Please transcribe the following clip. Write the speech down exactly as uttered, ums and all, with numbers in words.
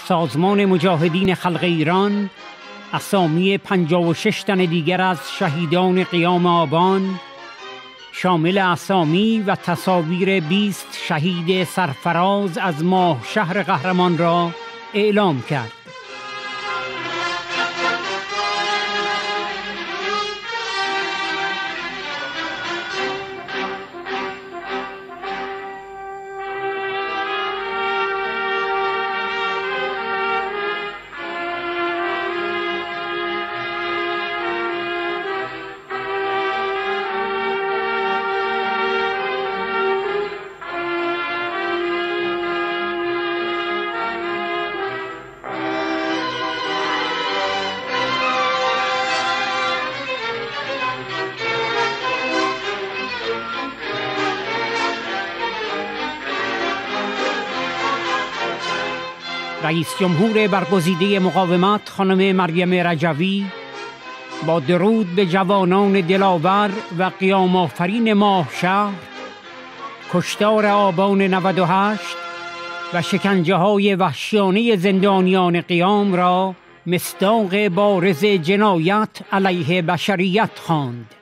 سازمان مجاهدین خلق ایران اسامی پنجاه و شش تن دیگر از شهیدان قیام آبان شامل اسامی و تصاویر بیست شهید سرفراز از ماه شهر قهرمان را اعلام کرد. رئیس جمهور برگزیده مقاومت خانم مریم رجوی با درود به جوانان دلاور و قیام آفرین ماه شهر، کشتار آبان نود و هشت و شکنجه های وحشیانه زندانیان قیام را مصداق بارز جنایت علیه بشریت خواند.